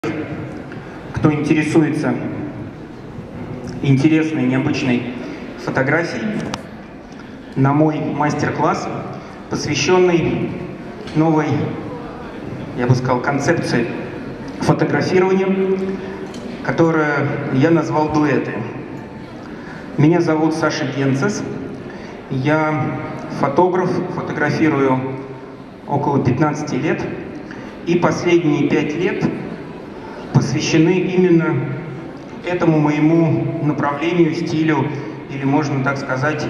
Кто интересуется интересной, необычной фотографией, на мой мастер-класс, посвященный новой, я бы сказал, концепции фотографирования, которую я назвал дуэты. Меня зовут Саша Генцес, я фотограф, фотографирую около 15 лет, и последние 5 лет посвящены именно этому моему направлению, стилю, или можно так сказать,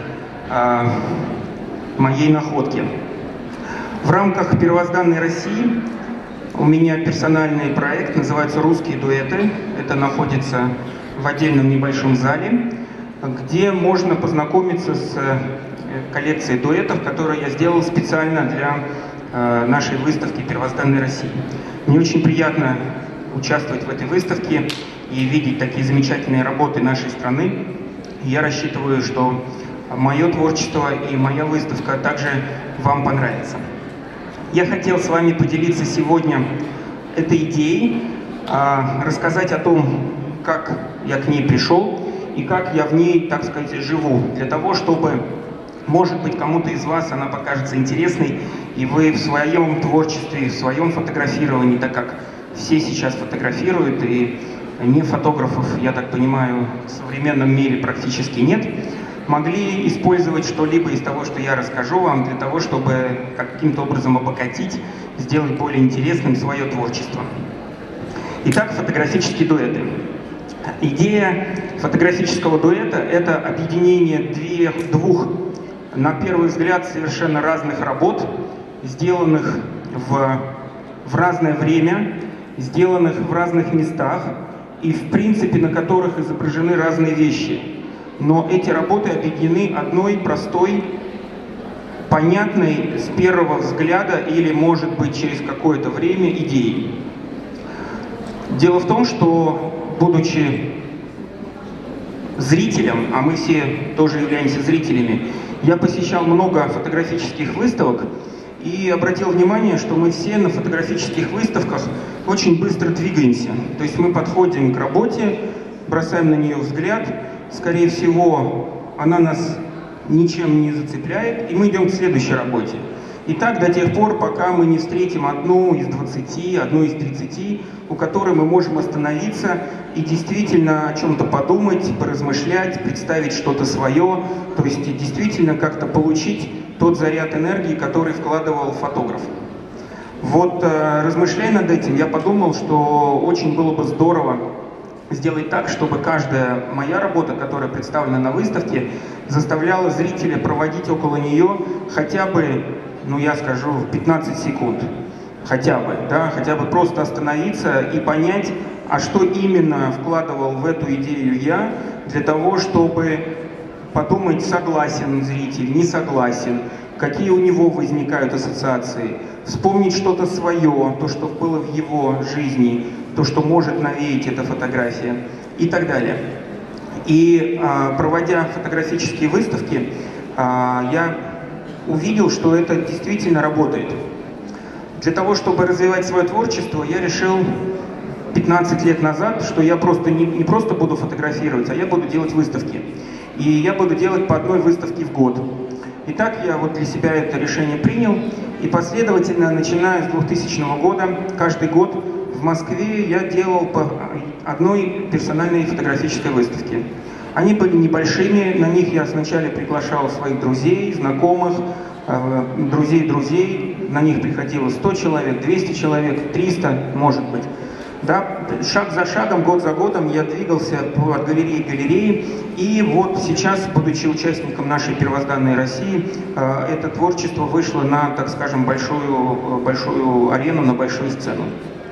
моей находке. В рамках «Первозданной России» у меня персональный проект, называется «Русские дуэты». Это находится в отдельном небольшом зале, где можно познакомиться с коллекцией дуэтов, которые я сделал специально для нашей выставки «Первозданной России». Мне очень приятно участвовать в этой выставке и видеть такие замечательные работы нашей страны. Я рассчитываю, что мое творчество и моя выставка также вам понравится. Я хотел с вами поделиться сегодня этой идеей, рассказать о том, как я к ней пришел и как я в ней, так сказать, живу, для того, чтобы, может быть, кому-то из вас она покажется интересной, и вы в своем творчестве, в своем фотографировании, так как все сейчас фотографируют, и не фотографов, я так понимаю, в современном мире практически нет, могли использовать что-либо из того, что я расскажу вам, для того, чтобы каким-то образом обогатить, сделать более интересным свое творчество. Итак, фотографические дуэты. Идея фотографического дуэта – это объединение двух, на первый взгляд, совершенно разных работ, сделанных в разное время, сделанных в разных местах и, в принципе, на которых изображены разные вещи. Но эти работы объединены одной простой, понятной с первого взгляда или, может быть, через какое-то время идеей. Дело в том, что, будучи зрителем, а мы все тоже являемся зрителями, я посещал много фотографических выставок и обратил внимание, что мы все на фотографических выставках очень быстро двигаемся. То есть мы подходим к работе, бросаем на нее взгляд, скорее всего, она нас ничем не зацепляет, и мы идем к следующей работе. И так до тех пор, пока мы не встретим одну из 20, одну из 30, у которой мы можем остановиться и действительно о чем-то подумать, поразмышлять, представить что-то свое, то есть действительно как-то получить тот заряд энергии, который вкладывал фотограф. Вот, размышляя над этим, я подумал, что очень было бы здорово сделать так, чтобы каждая моя работа, которая представлена на выставке, заставляла зрителя проводить около нее хотя бы, ну я скажу, 15 секунд. Хотя бы, да, хотя бы просто остановиться и понять, а что именно вкладывал в эту идею я, для того, чтобы подумать, согласен зритель, не согласен, какие у него возникают ассоциации, вспомнить что-то свое, то, что было в его жизни, то, что может навеять эта фотография и так далее. И проводя фотографические выставки, я увидел, что это действительно работает. Для того, чтобы развивать свое творчество, я решил 15 лет назад, что я просто не просто буду фотографировать, а я буду делать выставки. И я буду делать по одной выставке в год. Итак, я вот для себя это решение принял, и последовательно, начиная с 2000 года, каждый год в Москве я делал по одной персональной фотографической выставке. Они были небольшими, на них я сначала приглашал своих друзей, знакомых, друзей, на них приходило 100 человек, 200 человек, 300, может быть. Да, шаг за шагом, год за годом я двигался от галереи к галерее, и вот сейчас, будучи участником нашей «Первозданной России», это творчество вышло на, так скажем, большую арену, на большую сцену.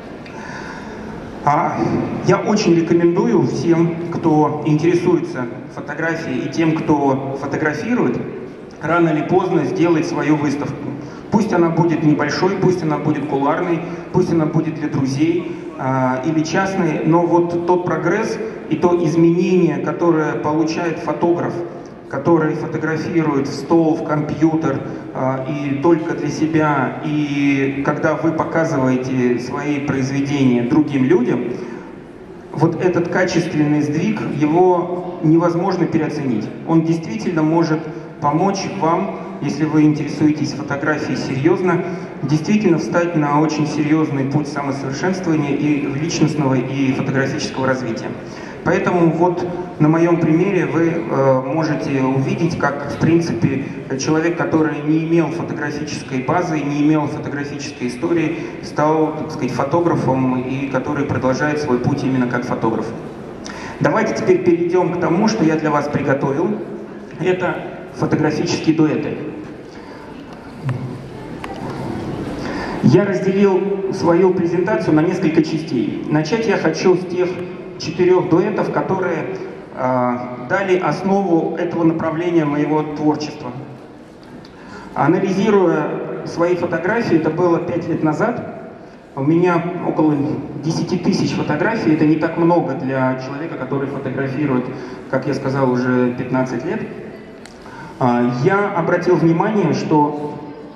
Я очень рекомендую всем, кто интересуется фотографией, и тем, кто фотографирует, рано или поздно сделать свою выставку. Пусть она будет небольшой, пусть она будет кулуарной, пусть она будет для друзей или частной, но вот тот прогресс и то изменение, которое получает фотограф которые фотографируют в стол, в компьютер и только для себя, и когда вы показываете свои произведения другим людям, вот этот качественный сдвиг, его невозможно переоценить. Он действительно может помочь вам, если вы интересуетесь фотографией серьезно, действительно встать на очень серьезный путь самосовершенствования и личностного, и фотографического развития. Поэтому вот на моем примере вы можете увидеть, как, в принципе, человек, который не имел фотографической базы, не имел фотографической истории, стал, так сказать, фотографом, и который продолжает свой путь именно как фотограф. Давайте теперь перейдем к тому, что я для вас приготовил. Это фотографические дуэты. Я разделил свою презентацию на несколько частей. Начать я хочу с тех 4 дуэтов, которые дали основу этого направления моего творчества. Анализируя свои фотографии, это было 5 лет назад, у меня около 10 тысяч фотографий, это не так много для человека, который фотографирует, как я сказал, уже 15 лет. Я обратил внимание, что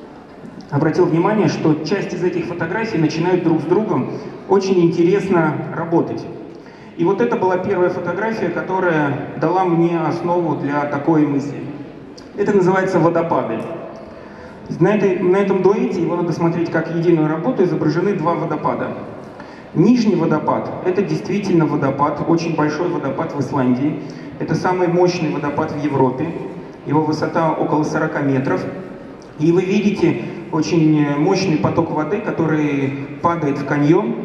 часть из этих фотографий начинают друг с другом очень интересно работать. И вот это была первая фотография, которая дала мне основу для такой мысли. Это называется «Водопады». На этом дуэте, его надо смотреть как единую работу, изображены 2 водопада. Нижний водопад – это действительно водопад, очень большой водопад в Исландии. Это самый мощный водопад в Европе. Его высота около 40 метров. И вы видите очень мощный поток воды, который падает в каньон.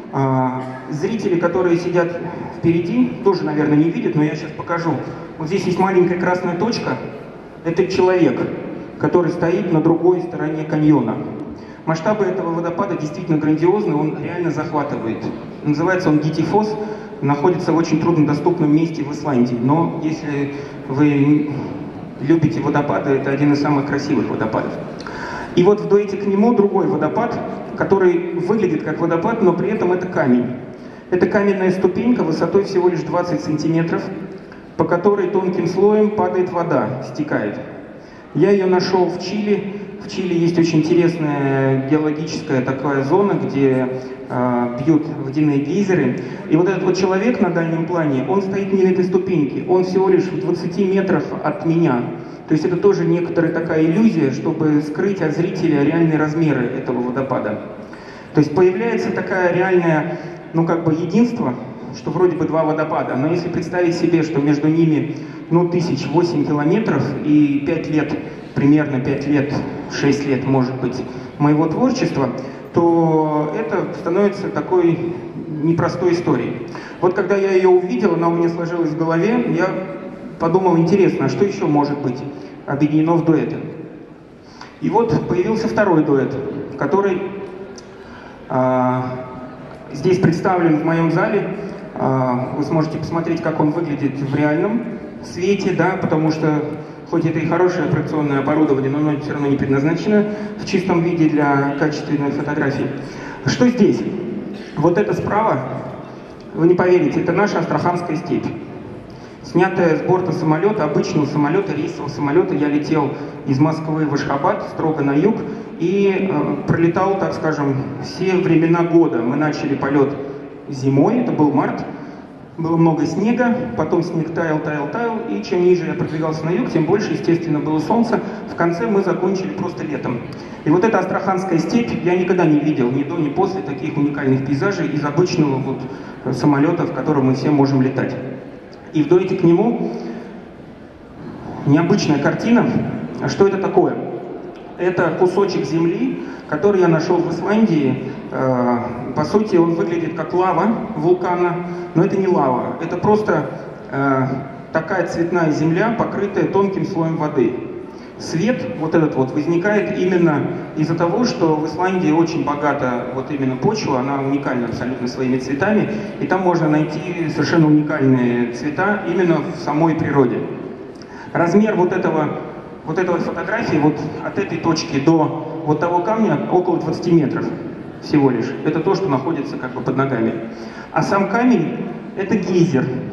Зрители, которые сидят впереди, тоже, наверное, не видят, но я сейчас покажу. Вот здесь есть маленькая красная точка. Это человек, который стоит на другой стороне каньона. Масштабы этого водопада действительно грандиозны, он реально захватывает. Называется он Гитифос, находится в очень труднодоступном месте в Исландии. Но если вы любите водопады, это один из самых красивых водопадов. И вот в дуэте к нему другой водопад, который выглядит как водопад, но при этом это камень. Это каменная ступенька высотой всего лишь 20 сантиметров, по которой тонким слоем падает вода, стекает. Я ее нашел в Чили. В Чили есть очень интересная геологическая такая зона, где бьют водяные гейзеры. И вот этот вот человек на дальнем плане, он стоит не на этой ступеньке, он всего лишь в 20 метрах от меня. То есть это тоже некоторая такая иллюзия, чтобы скрыть от зрителя реальные размеры этого водопада. То есть появляется такая реальная, единство, что вроде бы 2 водопада, но если представить себе, что между ними, 1008 километров и 5 лет, примерно 5 лет, 6 лет, может быть, моего творчества, то это становится такой непростой историей. Вот когда я ее увидел, она у меня сложилась в голове, я подумал, интересно, а что еще может быть объединено в дуэты? И вот появился второй дуэт, который здесь представлен в моем зале. Вы сможете посмотреть, как он выглядит в реальном свете, да, потому что хоть это и хорошее операционное оборудование, но оно все равно не предназначено в чистом виде для качественной фотографии. Что здесь? Вот это справа, вы не поверите, это наша Астраханская степь. Снятая с борта самолета, обычного самолета, рейсового самолета, я летел из Москвы в Ашхабад, строго на юг, и пролетал, так скажем, все времена года. Мы начали полет зимой, это был март, было много снега, потом снег таял, и чем ниже я продвигался на юг, тем больше, естественно, было солнце. В конце мы закончили просто летом. И вот эта Астраханская степь, я никогда не видел ни до, ни после таких уникальных пейзажей из обычного самолета, в котором мы все можем летать. И в дуэте к нему необычная картина. Что это такое? Это кусочек земли, который я нашел в Исландии. По сути, он выглядит как лава вулкана, но это не лава. Это просто такая цветная земля, покрытая тонким слоем воды. Свет вот этот возникает именно из-за того, что в Исландии очень богата именно почва, она уникальна абсолютно своими цветами, и там можно найти совершенно уникальные цвета именно в самой природе. Размер вот этой фотографии, от этой точки до того камня около 20 метров всего лишь. Это то, что находится под ногами. А сам камень — это гейзер.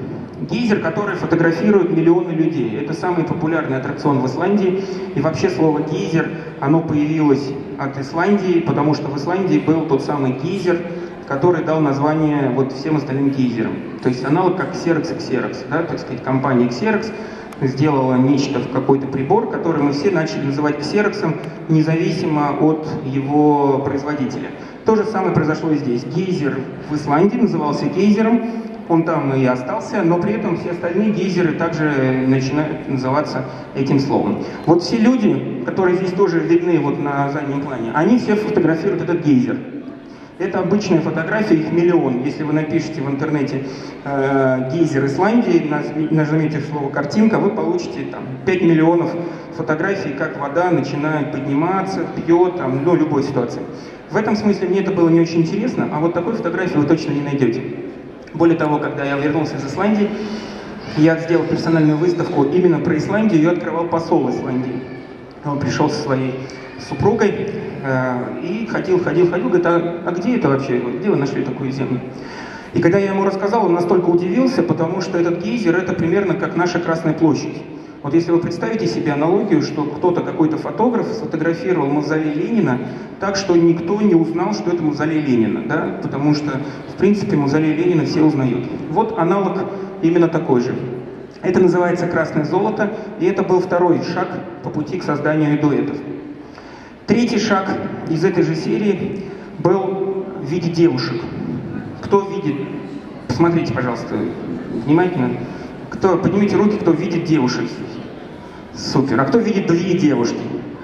Гейзер, который фотографирует миллионы людей. Это самый популярный аттракцион в Исландии. И вообще слово гейзер, оно появилось от Исландии, потому что в Исландии был тот самый гейзер, который дал название вот всем остальным гейзерам. То есть аналог как Xerox и Xerox. Да? Так сказать, компания Xerox сделала нечто в какой-то прибор, который мы все начали называть Xerox, независимо от его производителя. То же самое произошло и здесь. Гейзер в Исландии назывался гейзером, он там и остался, но при этом все остальные гейзеры также начинают называться этим словом. Вот все люди, которые здесь тоже видны вот на заднем плане, они все фотографируют этот гейзер. Это обычная фотография, их миллион. Если вы напишете в интернете гейзер Исландии, нажмете слово картинка, вы получите там 5 миллионов фотографий, как вода начинает подниматься, пьет, там, ну, любой ситуации. В этом смысле мне это было не очень интересно, а вот такой фотографии вы точно не найдете. Более того, когда я вернулся из Исландии, я сделал персональную выставку именно про Исландию, ее открывал посол Исландии. Он пришел со своей супругой и ходил, говорит, а где это вообще, где вы нашли такую землю? И когда я ему рассказал, он настолько удивился, потому что этот гейзер это примерно как наша Красная площадь. Вот если вы представите себе аналогию, что кто-то, какой-то фотограф сфотографировал мавзолей Ленина так, что никто не узнал, что это мавзолей Ленина, да? Потому что, в принципе, мавзолей Ленина все узнают. Вот аналог именно такой же. Это называется «Красное золото», и это был второй шаг по пути к созданию дуэтов. Третий шаг из этой же серии был в виде девушек. Кто видит? Посмотрите, пожалуйста, внимательно. Поднимите руки, кто видит девушек. Супер. А кто видит две девушки?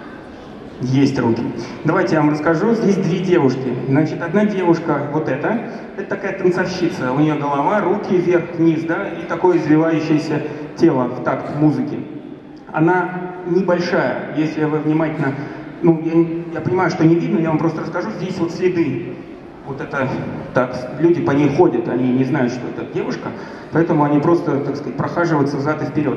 Есть руки. Давайте я вам расскажу. Здесь две девушки. Значит, одна девушка, вот это такая танцовщица. У нее голова, руки вверх-вниз, да, и такое извивающееся тело в такт музыки. Она небольшая, если вы внимательно... Ну, я понимаю, что не видно, я вам просто расскажу. Здесь вот следы. Вот это так, люди по ней ходят, они не знают, что это девушка, поэтому они просто, так сказать, прохаживаются взад и вперед.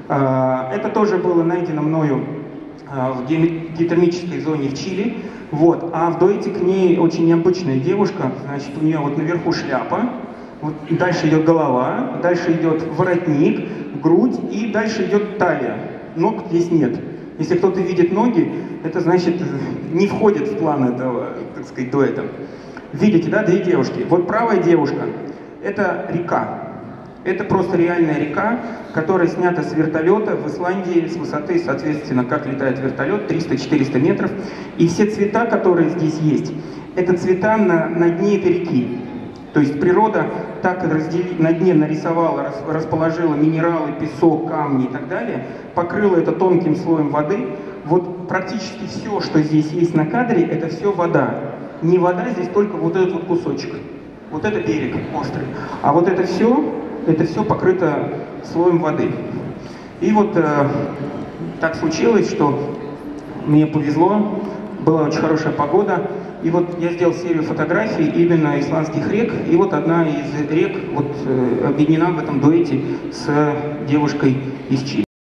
Это тоже было найдено мною в геотермической зоне в Чили. Вот. А в дуэте к ней очень необычная девушка, значит, у нее вот наверху шляпа, вот, дальше идет голова, дальше идет воротник, грудь и дальше идет талия. Ног здесь нет. Если кто-то видит ноги, это значит не входит в план этого, так сказать, дуэта. Видите, да, две девушки. Вот правая девушка – это река. Это просто реальная река, которая снята с вертолета в Исландии с высоты, соответственно, как летает вертолет, 300-400 метров. И все цвета, которые здесь есть, это цвета на дне этой реки. То есть природа так на дне нарисовала, расположила минералы, песок, камни и так далее, покрыла это тонким слоем воды. Вот практически все, что здесь есть на кадре, это все вода. Не вода, здесь только вот этот вот кусочек. Вот это берег острый. А вот это все покрыто слоем воды. И вот так случилось, что мне повезло, была очень хорошая погода. И вот я сделал серию фотографий именно исландских рек. И вот одна из рек вот, объединена в этом дуэте с девушкой из Чили.